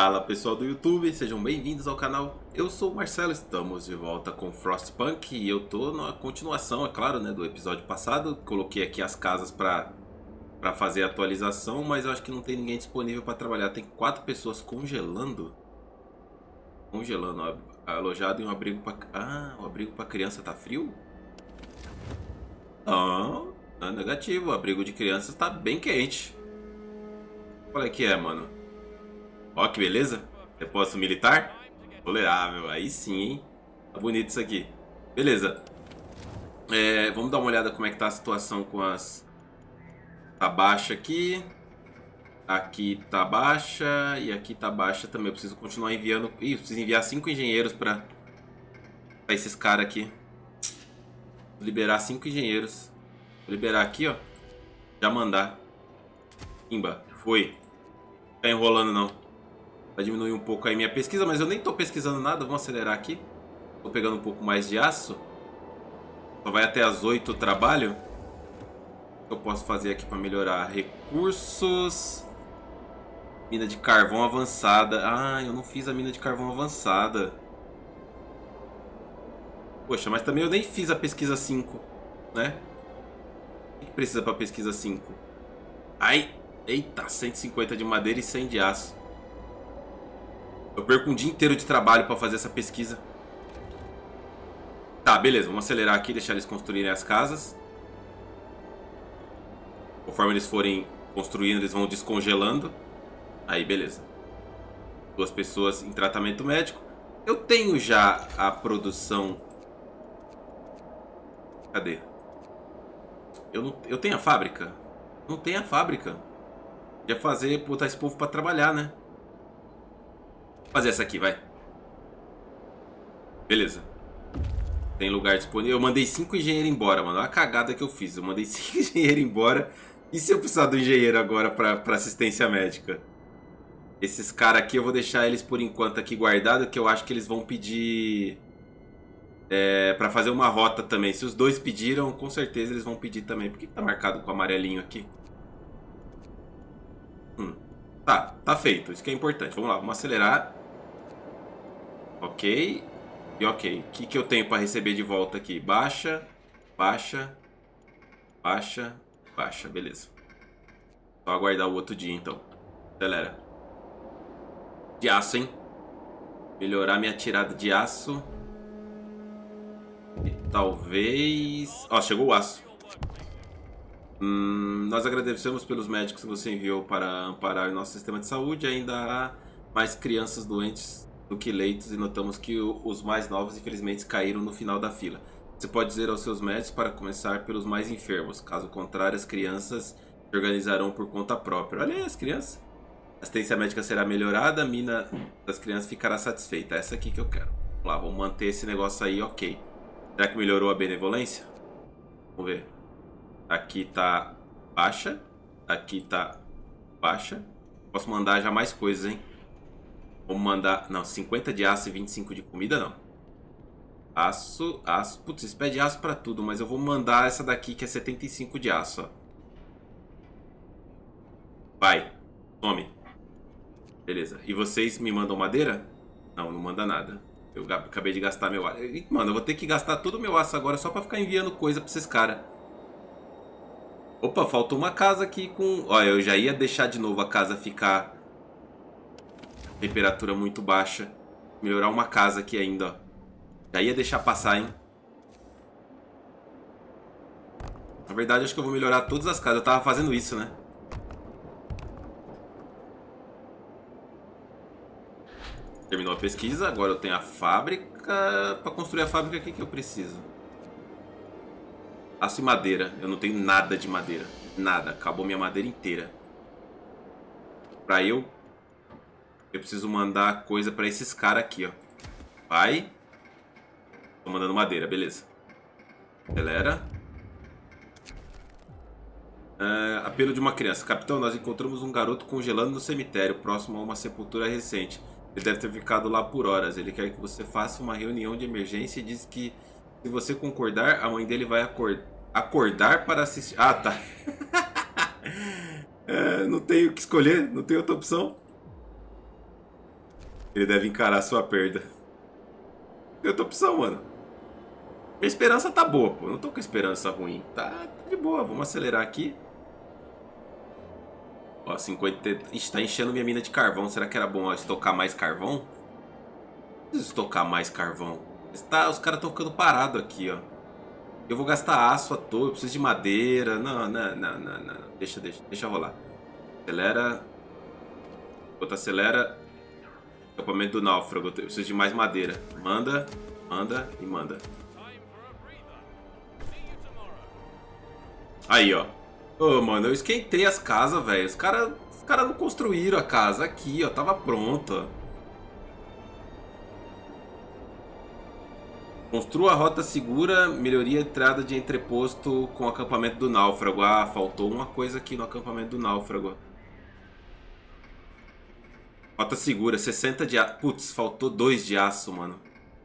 Fala pessoal do YouTube, sejam bem-vindos ao canal. Eu sou o Marcelo, estamos de volta com Frostpunk e eu tô na continuação, é claro, né, do episódio passado. Coloquei aqui as casas para fazer a atualização, mas eu acho que não tem ninguém disponível para trabalhar. Tem 4 pessoas congelando. Congelando, alojado em um abrigo para... Ah, o abrigo para criança tá frio? Não, é negativo, o abrigo de crianças tá bem quente. Qual é que é, mano? Ó, que beleza. Depósito militar? Tolerável. Aí sim, hein? Tá bonito isso aqui. Beleza. Vamos dar uma olhada como é que tá a situação com as... Tá baixa aqui. Aqui tá baixa. E aqui tá baixa também. Eu preciso continuar enviando... Ih, eu preciso enviar 5 engenheiros pra esses caras aqui. Vou liberar 5 engenheiros. Vou liberar aqui, ó. Já mandar. Imba. Foi. Não tá enrolando, não. Vai diminuir um pouco aí minha pesquisa, mas eu nem tô pesquisando nada. Vamos acelerar aqui. Tô pegando um pouco mais de aço. Só vai até as 8 o trabalho. O que eu posso fazer aqui para melhorar? Recursos. Mina de carvão avançada. Ah, eu não fiz a mina de carvão avançada. Poxa, mas também eu nem fiz a pesquisa 5, né? O que precisa para pesquisa 5? Ai, eita, 150 de madeira e 100 de aço. Eu perco um dia inteiro de trabalho para fazer essa pesquisa. Tá, beleza. Vamos acelerar aqui e deixar eles construírem as casas. Conforme eles forem construindo, eles vão descongelando. Aí, beleza. 2 pessoas em tratamento médico. Eu tenho já a produção... Cadê? Eu tenho a fábrica? Não tenho a fábrica. Ia fazer, botar esse povo para trabalhar, né? Fazer essa aqui, vai. Beleza. Tem lugar disponível. Eu mandei 5 engenheiros embora, mano. Olha a cagada que eu fiz. Eu mandei 5 engenheiros embora. E se eu precisar do engenheiro agora pra assistência médica? Esses caras aqui eu vou deixar eles por enquanto aqui guardados, que eu acho que eles vão pedir... pra fazer uma rota também. Se os dois pediram, com certeza eles vão pedir também. Por que tá marcado com amarelinho aqui? Tá feito. Isso que é importante. Vamos lá, vamos acelerar. Ok. E ok. O que eu tenho para receber de volta aqui? Baixa, baixa, baixa, baixa. Beleza. Só aguardar o outro dia então. Acelera. De aço, hein? Melhorar minha tirada de aço. E talvez... Ó, chegou o aço. Nós agradecemos pelos médicos que você enviou para amparar o nosso sistema de saúde. Ainda há mais crianças doentes do que leitos e notamos que os mais novos infelizmente caíram no final da fila. Você pode dizer aos seus médicos para começar pelos mais enfermos. Caso contrário, as crianças se organizarão por conta própria. Olha aí as crianças. A assistência médica será melhorada, a mina das crianças ficará satisfeita. Essa aqui que eu quero. Vamos lá, vamos manter esse negócio aí, ok. Será que melhorou a benevolência? Vamos ver. Aqui tá baixa. Aqui tá baixa. Posso mandar já mais coisas, hein? Vamos mandar... Não, 50 de aço e 25 de comida, não. Aço, aço... Putz, isso pede aço pra tudo, mas eu vou mandar essa daqui que é 75 de aço, ó. Vai. Tome. Beleza. E vocês me mandam madeira? Não, não manda nada. Eu acabei de gastar meu aço. Mano, eu vou ter que gastar todo o meu aço agora só pra ficar enviando coisa pra esses caras. Opa, faltou uma casa aqui com... Olha, eu já ia deixar de novo a casa ficar... Temperatura muito baixa. Melhorar uma casa aqui ainda, ó. Já ia deixar passar, hein? Na verdade, acho que eu vou melhorar todas as casas. Eu tava fazendo isso, né? Terminou a pesquisa. Agora eu tenho a fábrica. Pra construir a fábrica, o que eu preciso? Aço e madeira. Eu não tenho nada de madeira. Nada. Acabou minha madeira inteira. Pra eu preciso mandar coisa pra esses caras aqui, ó. Vai. Tô mandando madeira, beleza. Acelera. Apelo de uma criança. Capitão, nós encontramos um garoto congelando no cemitério, próximo a uma sepultura recente. Ele deve ter ficado lá por horas. Ele quer que você faça uma reunião de emergência e diz que se você concordar, a mãe dele vai acordar para assistir. Ah, tá. Não tenho o que escolher, não tem outra opção. Ele deve encarar a sua perda. Tem outra opção, mano. Minha esperança tá boa, pô. Não tô com esperança ruim. Tá de boa. Vamos acelerar aqui. Ó, 50... Ixi, tá enchendo minha mina de carvão. Será que era bom estocar mais carvão? Preciso estocar mais carvão. Os caras estão ficando parados aqui, ó. Eu vou gastar aço à toa. Eu preciso de madeira. Não. Deixa rolar. Acelera. Outro acelera. Acampamento do náufrago. Eu preciso de mais madeira. Manda e manda. Aí, ó. Ô, mano, eu esquentei as casas, velho. Os cara não construíram a casa. Aqui, ó. Tava pronta. Construa a rota segura. Melhoria entrada de entreposto com o acampamento do náufrago. Ah, faltou uma coisa aqui no acampamento do náufrago. Rota segura, 60 de aço. Putz, faltou 2 de aço, mano.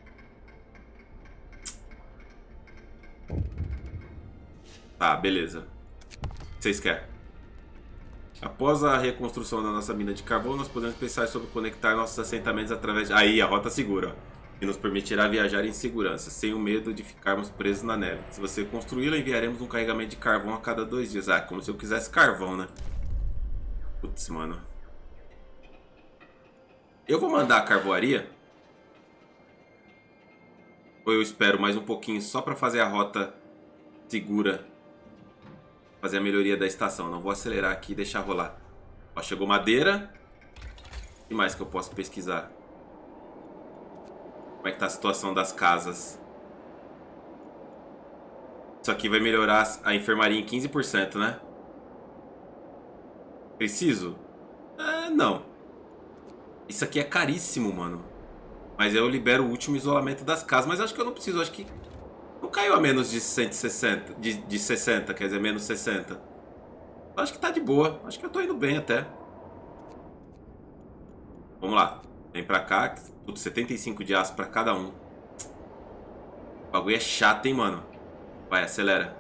Tá, beleza. O que vocês querem? Após a reconstrução da nossa mina de carvão, nós podemos pensar sobre conectar nossos assentamentos através de... Aí, a rota segura, ó. Que nos permitirá viajar em segurança, sem o medo de ficarmos presos na neve. Se você construí-la, enviaremos um carregamento de carvão a cada 2 dias. Ah, como se eu quisesse carvão, né? Putz, mano. Eu vou mandar a carvoaria? Ou eu espero mais um pouquinho só pra fazer a rota segura? Fazer a melhoria da estação. Não vou acelerar aqui e deixar rolar. Ó, chegou madeira. O que mais que eu posso pesquisar? Como é que tá a situação das casas? Isso aqui vai melhorar a enfermaria em 15%, né? Preciso? Não. Isso aqui é caríssimo, mano. Mas eu libero o último isolamento das casas. Mas acho que eu não preciso. Acho que não caiu a menos de 160. De 60, quer dizer, menos 60. Acho que tá de boa. Acho que eu tô indo bem até. Vamos lá. Vem pra cá. Tudo 75 de aço pra cada um. O bagulho é chato, hein, mano. Vai, acelera.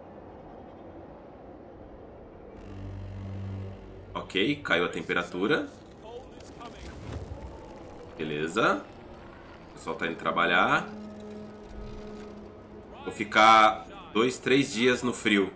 Ok, caiu a temperatura. Beleza. O pessoal tá indo trabalhar. Vou ficar 2, 3 dias no frio.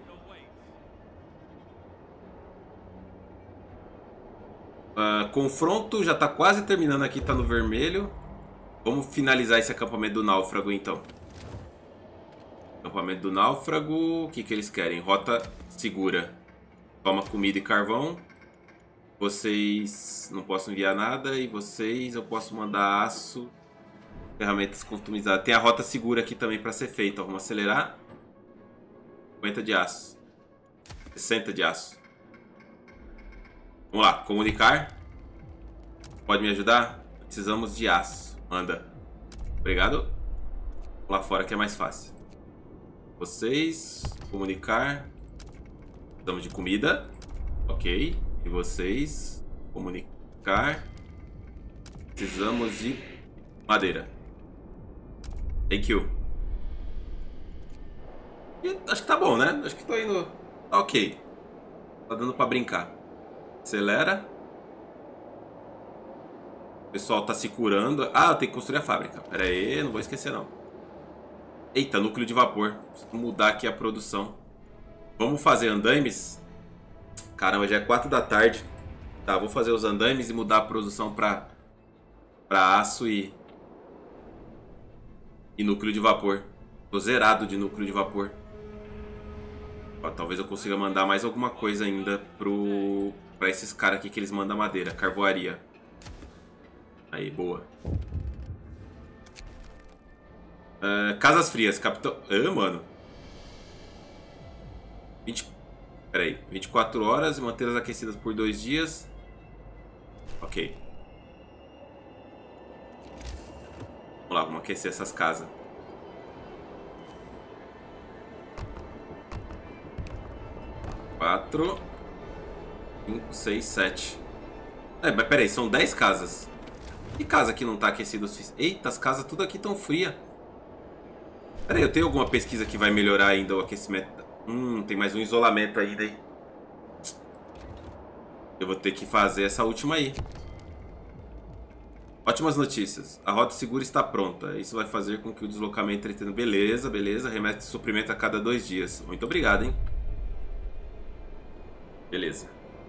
Confronto já tá quase terminando aqui, tá no vermelho. Vamos finalizar esse acampamento do náufrago então. Acampamento do náufrago. O que que eles querem? Rota segura. Toma comida e carvão. Vocês não posso enviar nada. E vocês eu posso mandar aço. Ferramentas customizadas. Tem a rota segura aqui também para ser feita. Vamos acelerar. 50 de aço. 60 de aço. Vamos lá, comunicar. Pode me ajudar? Precisamos de aço. Manda. Obrigado. Vamos lá fora que é mais fácil. Vocês, comunicar. Precisamos de comida. Ok. E vocês, comunicar. Precisamos de madeira. Thank you. E acho que tá bom, né? Acho que tô indo... Tá ok. Tá dando pra brincar. Acelera. O pessoal tá se curando. Ah, eu tenho que construir a fábrica. Pera aí, não vou esquecer não. Eita, núcleo de vapor. Preciso mudar aqui a produção. Vamos fazer andaimes? Caramba, já é 4 da tarde. Tá, vou fazer os andaimes e mudar a produção pra aço e núcleo de vapor. Tô zerado de núcleo de vapor. Ó, talvez eu consiga mandar mais alguma coisa ainda pra esses caras aqui que eles mandam madeira. Carvoaria. Aí, boa. Casas frias, capitão... mano. Pera aí. 24 horas e mantê-las aquecidas por 2 dias. Ok. Vamos lá, vamos aquecer essas casas. Quatro, 5, 6, 7. Mas peraí, são 10 casas. Que casa que não tá aquecida o suficiente? Eita, as casas tudo aqui tão frias. Peraí, eu tenho alguma pesquisa que vai melhorar ainda o aquecimento? Tem mais um isolamento ainda aí. Eu vou ter que fazer essa última aí. Ótimas notícias. A rota segura está pronta. Isso vai fazer com que o deslocamento entre... Beleza, beleza. Remete suprimento a cada 2 dias. Muito obrigado, hein? Beleza.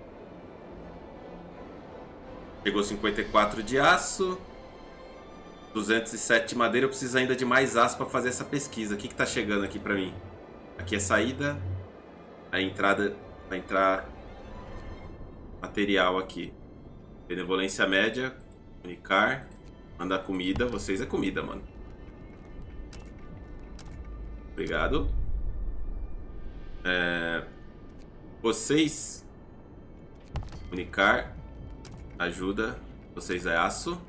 Chegou 54 de aço. 207 de madeira. Eu preciso ainda de mais aço para fazer essa pesquisa. O que tá chegando aqui para mim? Aqui é saída. A entrada... Vai entrar... material aqui. Benevolência média. Comunicar. Mandar comida. Vocês é comida, mano. Obrigado. Vocês. Comunicar. Ajuda. Vocês é aço.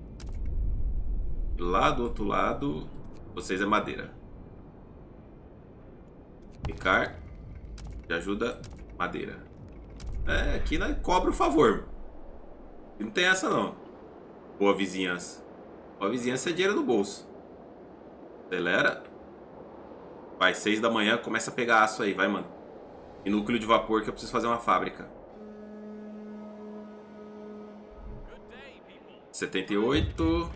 Lá do outro lado. Vocês é madeira. Comunicar. De ajuda. Madeira. Aqui nós cobra o favor. Não tem essa não. Boa vizinhança. Boa vizinhança é dinheiro no bolso. Acelera. Vai, 6 da manhã, começa a pegar aço aí, vai, mano. E núcleo de vapor que eu preciso fazer uma fábrica. 78.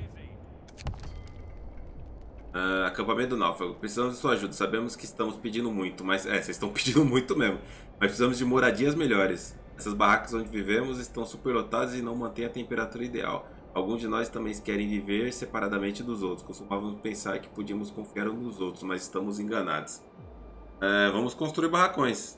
Acampamento do Náufrago. Precisamos de sua ajuda. Sabemos que estamos pedindo muito, mas... vocês estão pedindo muito mesmo. Mas precisamos de moradias melhores. Essas barracas onde vivemos estão superlotadas e não mantêm a temperatura ideal. Alguns de nós também querem viver separadamente dos outros. Costumávamos pensar que podíamos confiar uns nos outros, mas estamos enganados. Vamos construir barracões.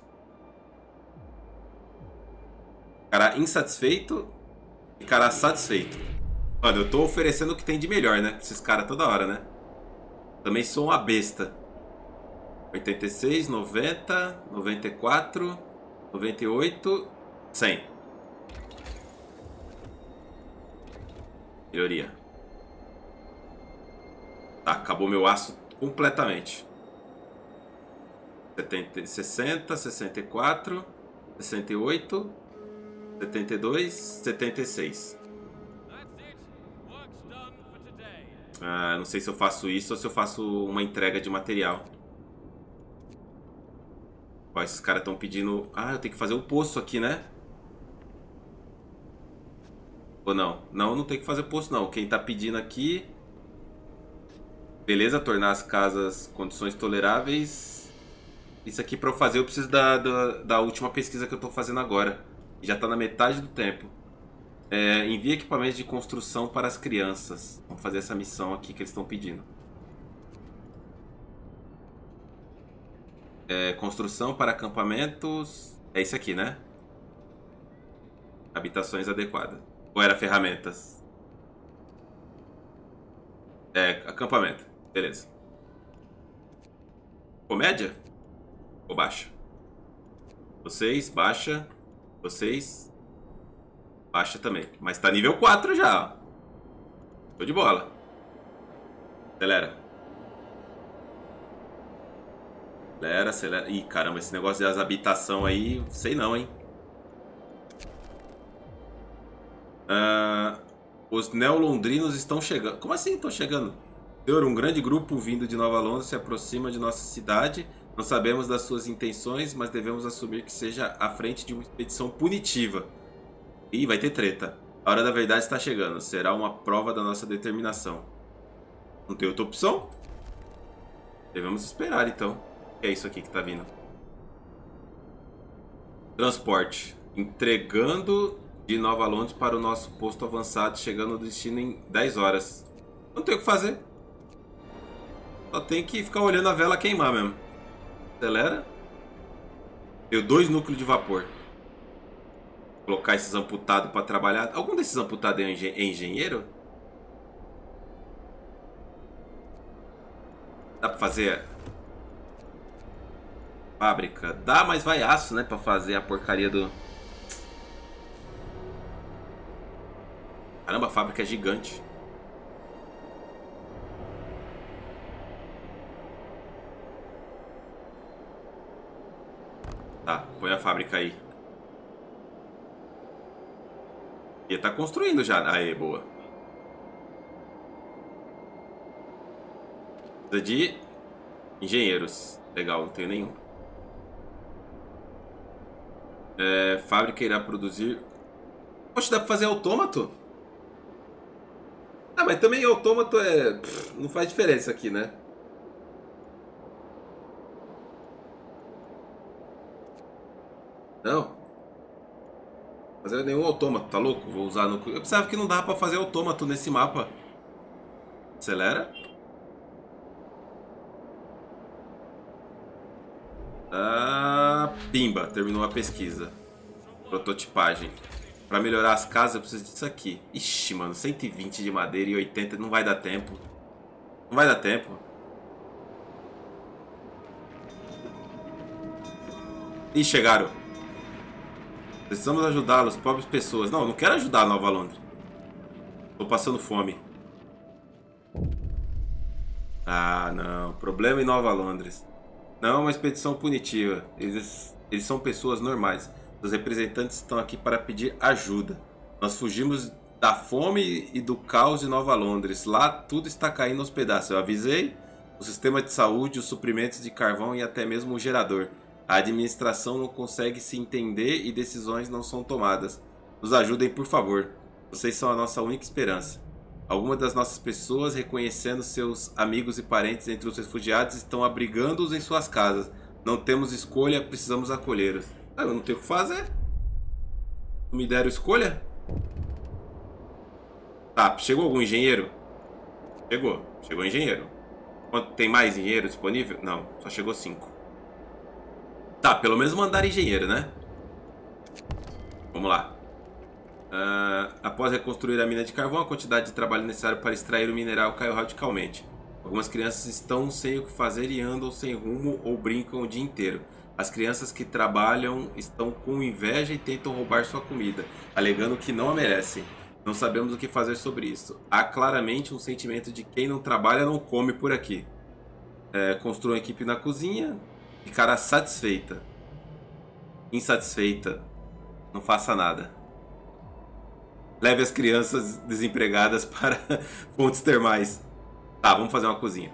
Cara insatisfeito e cara satisfeito. Olha, eu tô oferecendo o que tem de melhor, né? Esses caras toda hora, né? Também sou uma besta. 86, 90, 94, 98, 100. Melhoria. Tá, acabou meu aço completamente. 60, 64, 68, 72, 76. Não sei se eu faço isso ou se eu faço uma entrega de material. Ó, esses caras estão pedindo... eu tenho que fazer o poço aqui, né? Ou não? Não tem que fazer poço não. Quem tá pedindo aqui... Beleza, tornar as casas condições toleráveis. Isso aqui pra eu fazer eu preciso da última pesquisa que eu tô fazendo agora. Já tá na metade do tempo. Envia equipamentos de construção para as crianças. Vamos fazer essa missão aqui que eles estão pedindo. Construção para acampamentos. É isso aqui, né? Habitações adequadas. Ou era ferramentas? Acampamento. Beleza. Comédia? Ou baixa? Vocês, baixa. Vocês, baixa também. Mas tá nível 4 já. Tô de bola. Acelera. Acelera, acelera. Ih, caramba, esse negócio das habitação aí, sei não, hein. Os neolondrinos estão chegando. Como assim estão chegando? Senhor, um grande grupo vindo de Nova Londres se aproxima de nossa cidade. Não sabemos das suas intenções, mas devemos assumir que seja à frente de uma expedição punitiva. Ih, vai ter treta. A hora da verdade está chegando. Será uma prova da nossa determinação. Não tem outra opção? Devemos esperar, então. O que é isso aqui que está vindo? Transporte. Entregando de Nova Londres para o nosso posto avançado, chegando no destino em 10 horas. Não tem o que fazer. Só tem que ficar olhando a vela queimar mesmo. Acelera. Deu 2 núcleos de vapor. Colocar esses amputados para trabalhar. Algum desses amputados é engenheiro? Dá para fazer fábrica? Dá, mas vai aço, né? Para fazer a porcaria do... Caramba, a fábrica é gigante. Tá, põe a fábrica aí. E tá construindo já. Aê, boa. Precisa de engenheiros. Legal, não tenho nenhum. Fábrica irá produzir... Poxa, dá pra fazer autômato? Ah, mas também autômato é... não faz diferença aqui, né? Não. Fazer nenhum autômato, tá louco? Vou usar no... Eu pensava que não dava pra fazer autômato nesse mapa. Acelera. Ah, pimba, terminou a pesquisa. Prototipagem. Pra melhorar as casas eu preciso disso aqui. Ixi, mano, 120 de madeira e 80 não vai dar tempo. Não vai dar tempo. Ih, chegaram. Precisamos ajudá-los, pobres pessoas. Não, eu não quero ajudar a Nova Londres. Tô passando fome. Ah, não. Problema em Nova Londres. Não é uma expedição punitiva. Eles são pessoas normais. Os representantes estão aqui para pedir ajuda. Nós fugimos da fome e do caos de Nova Londres. Lá tudo está caindo aos pedaços. Eu avisei o sistema de saúde, os suprimentos de carvão e até mesmo o gerador. A administração não consegue se entender e decisões não são tomadas. Nos ajudem, por favor. Vocês são a nossa única esperança. Algumas das nossas pessoas, reconhecendo seus amigos e parentes entre os refugiados, estão abrigando-os em suas casas. Não temos escolha, precisamos acolhê-los. Ah, eu não tenho o que fazer. Não me deram escolha? Tá, chegou algum engenheiro? Chegou, chegou engenheiro. Tem mais engenheiro disponível? Não, só chegou 5. Tá, pelo menos mandaram engenheiro, né? Vamos lá. Após reconstruir a mina de carvão, a quantidade de trabalho necessário para extrair o mineral caiu radicalmente. Algumas crianças estão sem o que fazer e andam sem rumo ou brincam o dia inteiro. As crianças que trabalham estão com inveja e tentam roubar sua comida, alegando que não a merecem. Não sabemos o que fazer sobre isso. Há claramente um sentimento de quem não trabalha não come por aqui. Construa uma equipe na cozinha. Ficará satisfeita. Insatisfeita. Não faça nada. Leve as crianças desempregadas para fontes termais. Tá, vamos fazer uma cozinha.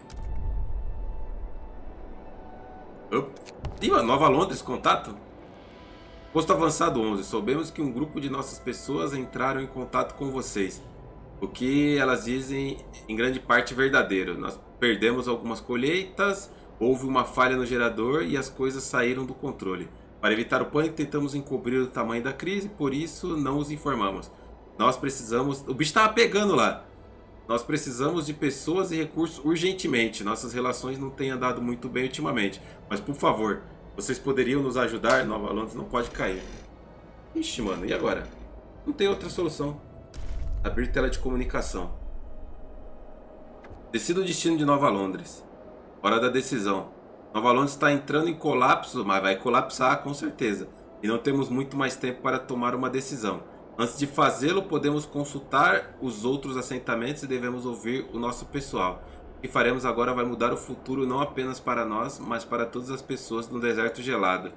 Ih, Nova Londres, contato? Posto avançado 11. Soubemos que um grupo de nossas pessoas entraram em contato com vocês. O que elas dizem em grande parte verdadeiro. Nós perdemos algumas colheitas, houve uma falha no gerador e as coisas saíram do controle. Para evitar o pânico, tentamos encobrir o tamanho da crise, por isso não os informamos. Nós precisamos... O bicho tava pegando lá. Nós precisamos de pessoas e recursos urgentemente. Nossas relações não têm andado muito bem ultimamente. Mas, por favor, vocês poderiam nos ajudar? Nova Londres não pode cair. Ixi, mano, e agora? Não tem outra solução. Abrir tela de comunicação. Decida o destino de Nova Londres. Hora da decisão. Nova Londres está entrando em colapso, mas vai colapsar com certeza. E não temos muito mais tempo para tomar uma decisão. Antes de fazê-lo, podemos consultar os outros assentamentos e devemos ouvir o nosso pessoal. O que faremos agora vai mudar o futuro não apenas para nós, mas para todas as pessoas no deserto gelado.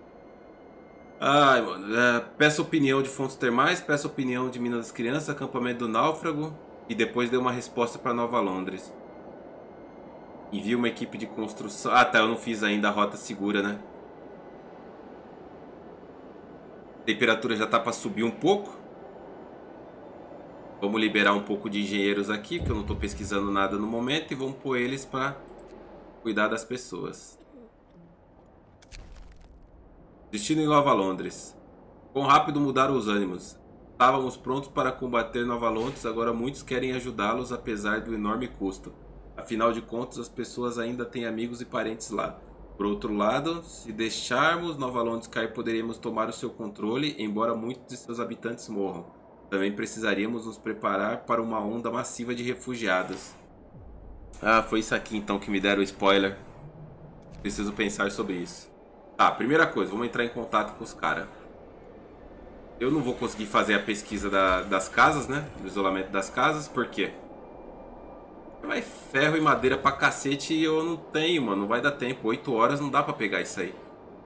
Ai, mano. Peça opinião de fontes termais, peça opinião de Minas das Crianças, acampamento do Náufrago e depois dê uma resposta para Nova Londres. Envie uma equipe de construção. Ah, tá, eu não fiz ainda a rota segura, né? A temperatura já tá para subir um pouco. Vamos liberar um pouco de engenheiros aqui, porque eu não tô pesquisando nada no momento, e vamos pôr eles para cuidar das pessoas. Destino em Nova Londres. Quão rápido mudaram os ânimos. Estávamos prontos para combater Nova Londres, agora muitos querem ajudá-los apesar do enorme custo. Afinal de contas, as pessoas ainda têm amigos e parentes lá. Por outro lado, se deixarmos Nova Londres cair, poderíamos tomar o seu controle, embora muitos de seus habitantes morram. Também precisaríamos nos preparar para uma onda massiva de refugiados. Ah, foi isso aqui então que me deram o spoiler. Preciso pensar sobre isso. Tá, primeira coisa, vamos entrar em contato com os caras. Eu não vou conseguir fazer a pesquisa das casas, né? Do isolamento das casas, por quê? Vai ferro e madeira pra cacete e eu não tenho, mano. Não vai dar tempo. 8 horas não dá pra pegar isso aí.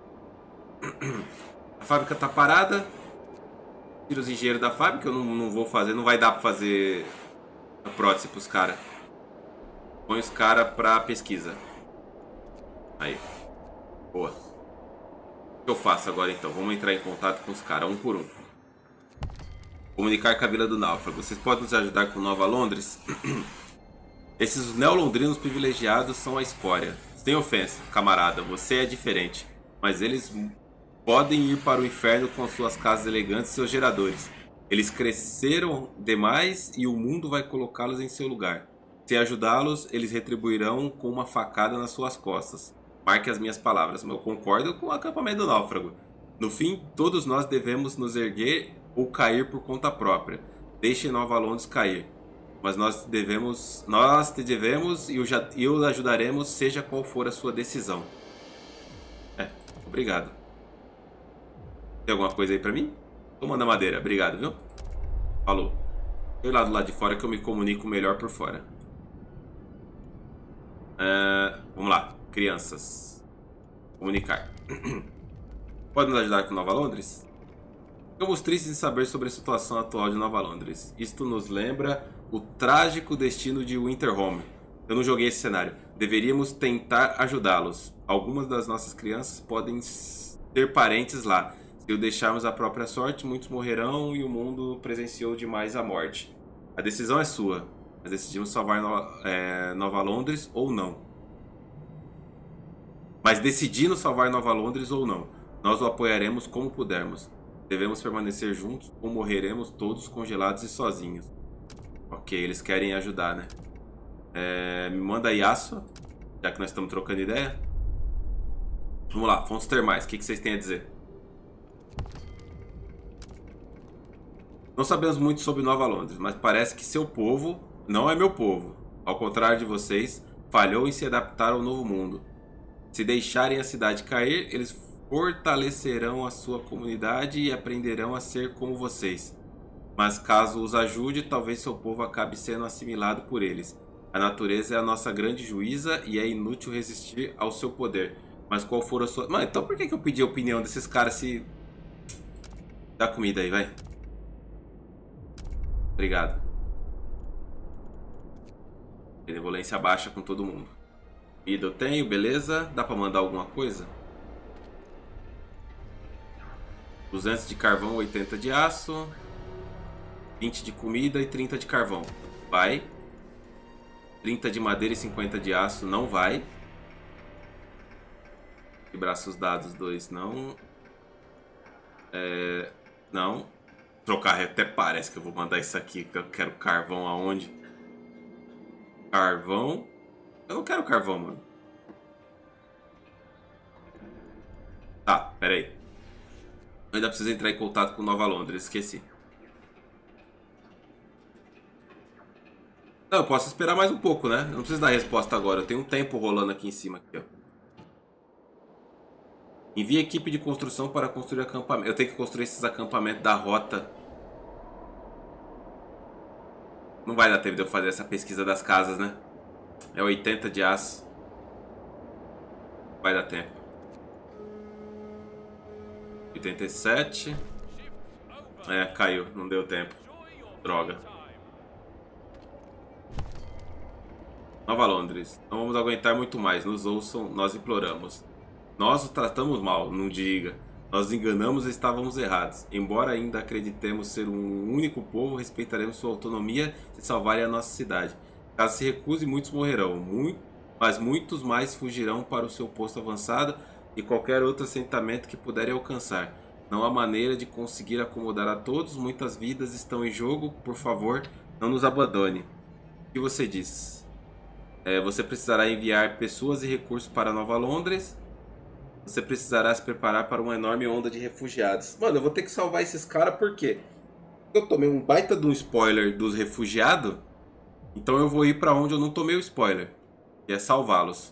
A fábrica tá parada. Tira os engenheiros da fábrica. Eu não vou fazer. Não vai dar pra fazer a prótese pros caras. Põe os caras pra pesquisa. Aí. Boa. O que eu faço agora então? Vamos entrar em contato com os caras um por um. Comunicar com a Vila do Náufrago. Vocês podem nos ajudar com Nova Londres? Esses neolondrinos privilegiados são a escória. Sem ofensa, camarada, você é diferente. Mas eles podem ir para o inferno com suas casas elegantes e seus geradores. Eles cresceram demais e o mundo vai colocá-los em seu lugar. Se ajudá-los, eles retribuirão com uma facada nas suas costas. Marque as minhas palavras. Eu concordo com o acampamento do náufrago. No fim, todos nós devemos nos erguer ou cair por conta própria. Deixe Nova Londres cair. Mas nós te devemos e o ajudaremos, seja qual for a sua decisão. Obrigado. Tem alguma coisa aí pra mim? Tô mandando madeira, obrigado, viu? Falou. Eu lá do lado de fora que eu me comunico melhor por fora. Vamos lá, crianças. Comunicar. Pode nos ajudar com Nova Londres? Ficamos tristes em saber sobre a situação atual de Nova Londres. Isto nos lembra o trágico destino de Winterhome. Eu não joguei esse cenário. Deveríamos tentar ajudá-los. Algumas das nossas crianças podem ter parentes lá. Se o deixarmos à própria sorte, muitos morrerão e o mundo presenciou demais a morte. A decisão é sua. Mas decidimos salvar Nova Londres ou não. Mas decidimos salvar Nova Londres ou não. Nós o apoiaremos como pudermos. Devemos permanecer juntos ou morreremos todos congelados e sozinhos. Ok, eles querem ajudar, né? Me manda Yasuo, já que nós estamos trocando ideia. Vamos lá, fontes termais, o que vocês têm a dizer? Não sabemos muito sobre Nova Londres, mas parece que seu povo não é meu povo. Ao contrário de vocês, falhou em se adaptar ao novo mundo. Se deixarem a cidade cair, eles fortalecerão a sua comunidade e aprenderão a ser como vocês. Mas caso os ajude, talvez seu povo acabe sendo assimilado por eles. A natureza é a nossa grande juíza e é inútil resistir ao seu poder. Mas qual for a sua... Mano, então por que eu pedi a opinião desses caras se... Dá comida aí, vai. Obrigado. Benevolência baixa com todo mundo. Comida eu tenho, beleza. Dá pra mandar alguma coisa? 200 de carvão, 80 de aço. 20 de comida e 30 de carvão. Vai. 30 de madeira e 50 de aço. Não vai. E braços dados 2 não. Não. Trocar até parece que eu vou mandar isso aqui. Que eu quero carvão aonde? Carvão. Eu não quero carvão, mano. Tá, pera aí. Eu ainda preciso entrar em contato com Nova Londres. Esqueci. Não, eu posso esperar mais um pouco, né? Eu não preciso dar resposta agora. Eu tenho um tempo rolando aqui em cima. Aqui, ó. Envie equipe de construção para construir acampamento. Eu tenho que construir esses acampamentos da rota. Não vai dar tempo de eu fazer essa pesquisa das casas, né? É 80 de aço. Vai dar tempo. 87. Caiu. Não deu tempo. Droga. Nova Londres. Não vamos aguentar muito mais. Nos ouçam, nós imploramos. Nós o tratamos mal, não diga. Nós enganamos e estávamos errados. Embora ainda acreditemos ser um único povo, respeitaremos sua autonomia se salvarem a nossa cidade. Caso se recuse, muitos morrerão. Mas muitos mais fugirão para o seu posto avançado e qualquer outro assentamento que puderem alcançar. Não há maneira de conseguir acomodar a todos. Muitas vidas estão em jogo. Por favor, não nos abandone. O que você diz? Você precisará enviar pessoas e recursos para Nova Londres. Você precisará se preparar para uma enorme onda de refugiados. Mano, eu vou ter que salvar esses caras por quê? Eu tomei um baita de um spoiler dos refugiados. Então eu vou ir para onde eu não tomei o spoiler. Que é salvá-los.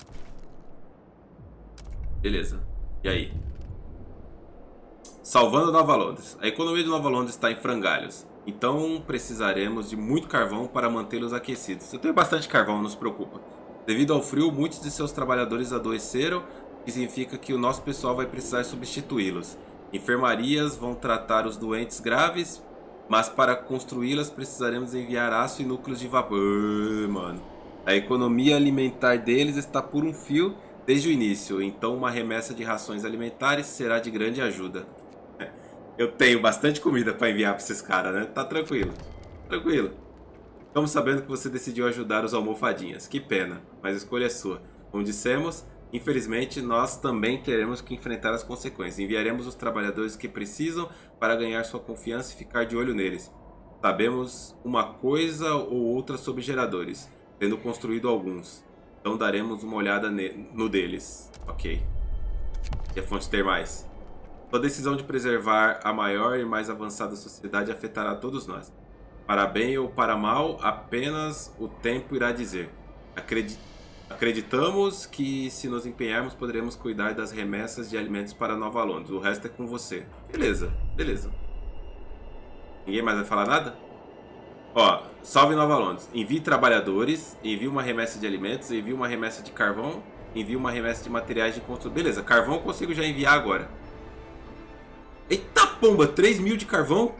Beleza. E aí? Salvando Nova Londres. A economia de Nova Londres está em frangalhos. Então precisaremos de muito carvão para mantê-los aquecidos. Eu tenho bastante carvão, não se preocupa. Devido ao frio, muitos de seus trabalhadores adoeceram. Que significa que o nosso pessoal vai precisar substituí-los. Enfermarias vão tratar os doentes graves, mas para construí-las precisaremos enviar aço e núcleos de vapor. Mano, a economia alimentar deles está por um fio desde o início, então uma remessa de rações alimentares será de grande ajuda. Eu tenho bastante comida para enviar para esses caras, né? Tá tranquilo. Tranquilo. Ficamos sabendo que você decidiu ajudar os almofadinhas. Que pena, mas a escolha é sua. Como dissemos, infelizmente nós também teremos que enfrentar as consequências. Enviaremos os trabalhadores que precisam para ganhar sua confiança e ficar de olho neles. Sabemos uma coisa ou outra sobre geradores, tendo construído alguns. Então daremos uma olhada no deles. Ok. E a fonte termais. Sua decisão de preservar a maior e mais avançada sociedade afetará todos nós. Para bem ou para mal, apenas o tempo irá dizer. Acreditamos que, se nos empenharmos, poderemos cuidar das remessas de alimentos para Nova Londres. O resto é com você. Beleza, beleza. Ninguém mais vai falar nada? Ó, salve Nova Londres. Envie trabalhadores, envie uma remessa de alimentos, envie uma remessa de carvão, envie uma remessa de materiais de construção. Beleza, carvão eu consigo já enviar agora. Eita pomba, 3.000 de carvão?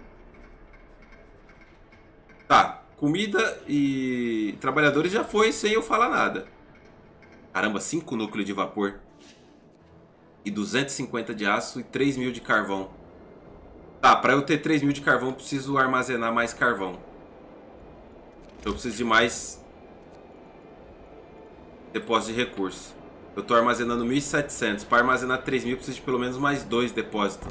Tá, comida e trabalhadores já foi sem eu falar nada. Caramba, 5 núcleos de vapor. E 250 de aço e 3.000 de carvão. Tá, pra eu ter 3.000 de carvão, eu preciso armazenar mais carvão. Eu preciso de mais depósito de recursos. Eu tô armazenando 1.700. Para armazenar 3.000, eu preciso de pelo menos mais 2 depósitos.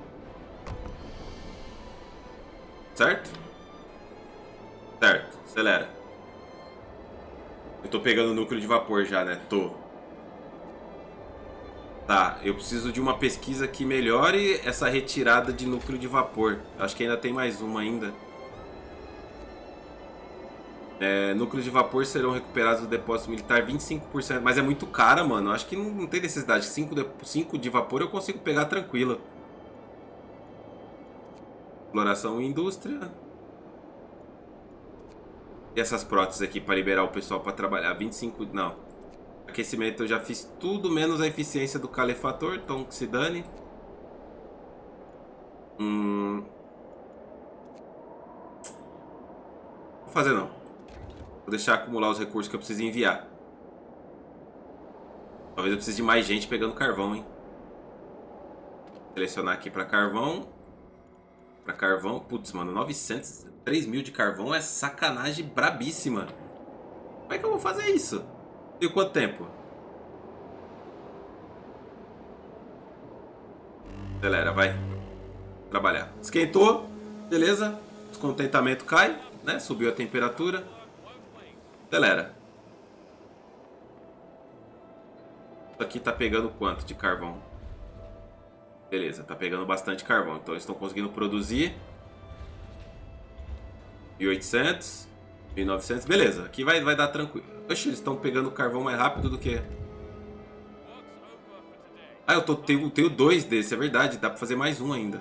Certo? Certo, acelera. Eu tô pegando o núcleo de vapor já, né? Tô. Tá, eu preciso de uma pesquisa que melhore essa retirada de núcleo de vapor. Acho que ainda tem mais uma ainda. Núcleos de vapor serão recuperados do depósito militar 25%. Mas é muito cara, mano. Acho que não tem necessidade. 5 de vapor eu consigo pegar tranquilo. Exploração e indústria. E essas próteses aqui para liberar o pessoal para trabalhar. 25, não. Aquecimento eu já fiz tudo, menos a eficiência do calefator. Então que se dane. Não vou fazer não. Vou deixar acumular os recursos que eu preciso enviar. Talvez eu precise de mais gente pegando carvão, hein. Selecionar aqui para carvão. Para carvão. Putz, mano, 900... 3.000 de carvão é sacanagem brabíssima. Como é que eu vou fazer isso? E quanto tempo? Galera, vai trabalhar. Esquentou, beleza. Descontentamento cai, né? Subiu a temperatura. Galera, isso aqui tá pegando quanto de carvão? Beleza, tá pegando bastante carvão. Então eles estão conseguindo produzir 1.800, 1.900, beleza, aqui vai dar tranquilo. Oxe, eles estão pegando carvão mais rápido do que... Ah, eu tenho 2 desses, é verdade, dá pra fazer mais um ainda.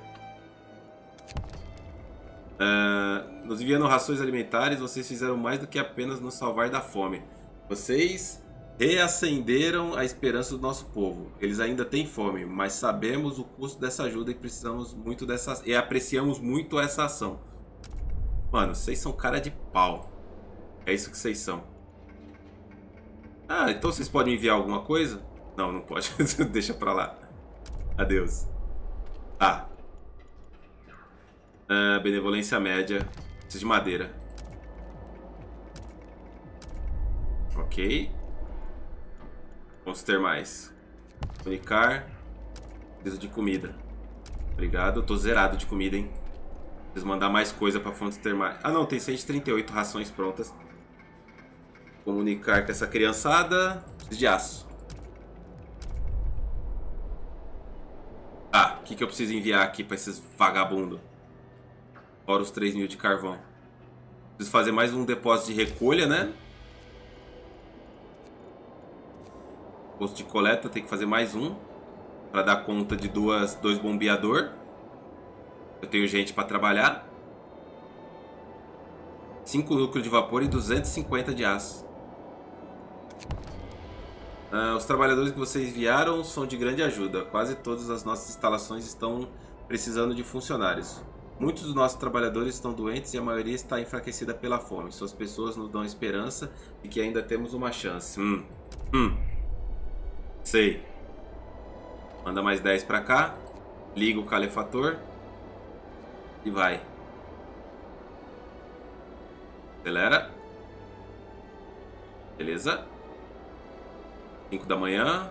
Nos enviando rações alimentares, vocês fizeram mais do que apenas nos salvar da fome. Vocês reacenderam a esperança do nosso povo. Eles ainda têm fome, mas sabemos o custo dessa ajuda e precisamos muito dessa... E apreciamos muito essa ação. Mano, vocês são cara de pau. É isso que vocês são. Ah, então vocês podem enviar alguma coisa? Não, não pode. Deixa pra lá. Adeus. Tá. Benevolência média. Preciso de madeira. Ok. Vamos ter mais. Comunicar. Preciso de comida. Obrigado. Eu tô zerado de comida, hein. Preciso mandar mais coisa para fontes termais. Ah, não, tem 138 rações prontas. Comunicar com essa criançada. Preciso de aço. Tá, o que eu preciso enviar aqui para esses vagabundos? Fora os 3.000 de carvão. Preciso fazer mais um depósito de recolha, né? Posto de coleta, tem que fazer mais um. Para dar conta de dois bombeador. Eu tenho gente para trabalhar. 5 núcleos de vapor e 250 de aço. Os trabalhadores que vocês enviaram são de grande ajuda. Quase todas as nossas instalações estão precisando de funcionários. Muitos dos nossos trabalhadores estão doentes e a maioria está enfraquecida pela fome. Suas pessoas nos dão esperança de que ainda temos uma chance. Sei. Manda mais 10 para cá. Liga o calefator. E vai. Acelera. Beleza. 5 da manhã.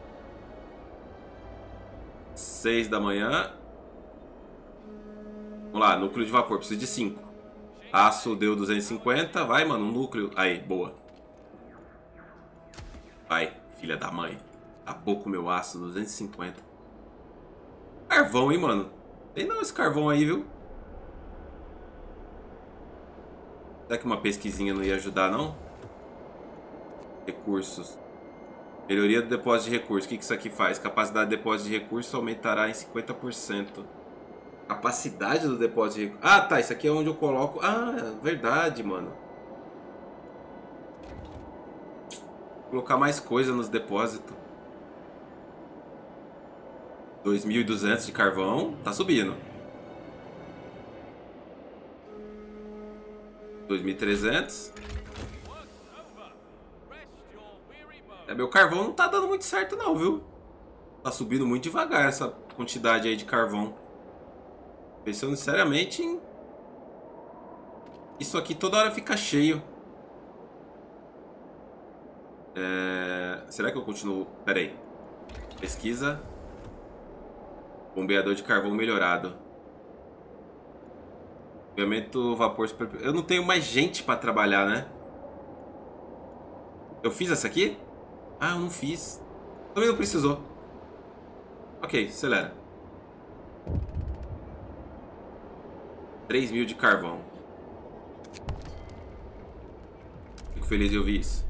6 da manhã. Vamos lá, núcleo de vapor. Preciso de 5. Aço deu 250. Vai, mano, um núcleo. Aí, boa. Vai, filha da mãe. Acabou com o meu aço, 250. Carvão, hein, mano. Tem não esse carvão aí, viu? Será que uma pesquisinha não ia ajudar, não? Recursos. Melhoria do depósito de recursos. O que isso aqui faz? Capacidade de depósito de recursos aumentará em 50%. Capacidade do depósito de recursos. Ah, tá. Isso aqui é onde eu coloco... Ah, verdade, mano. Vou colocar mais coisa nos depósitos. 2.200 de carvão. Tá subindo. 2.300. Meu carvão não tá dando muito certo não, viu? Tá subindo muito devagar essa quantidade aí de carvão. Pensando seriamente em... Isso aqui toda hora fica cheio. Será que eu continuo? Pera aí. Pesquisa. Bombeador de carvão melhorado. Bombeamento vapor super... Eu não tenho mais gente pra trabalhar, né? Eu fiz essa aqui? Ah, eu não fiz. Também não precisou. Ok, acelera. 3.000 de carvão. Fico feliz de ouvir isso.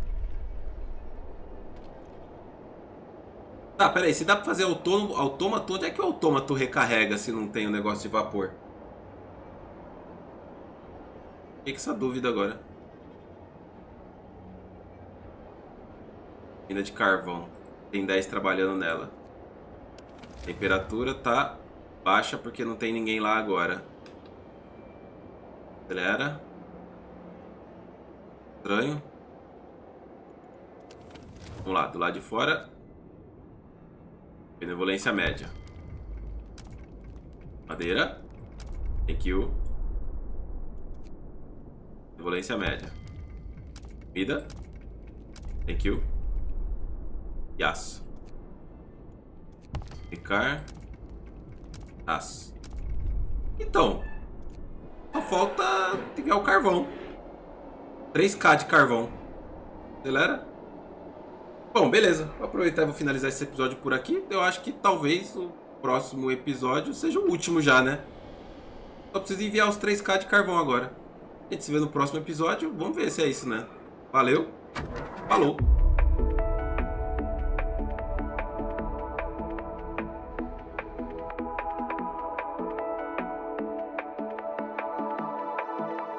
Tá, pera aí. Se dá pra fazer autômato, onde é que o autômato recarrega se não tem o negócio de vapor? Fiquei com essa dúvida agora. Mina de carvão. Tem 10 trabalhando nela. Temperatura tá baixa porque não tem ninguém lá agora. Acelera. Estranho. Vamos lá, do lado de fora. Benevolência média. Madeira. Thank you. Benevolência média. Comida. Thank you. E aço. Ficar. Aço. Então. Só falta pegar o carvão. 3k de carvão. Acelera. Bom, beleza. Vou aproveitar e vou finalizar esse episódio por aqui. Eu acho que talvez o próximo episódio seja o último já, né? Só preciso enviar os 3k de carvão agora. A gente se vê no próximo episódio. Vamos ver se é isso, né? Valeu. Falou.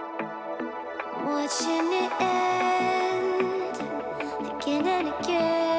Watching it end again and again.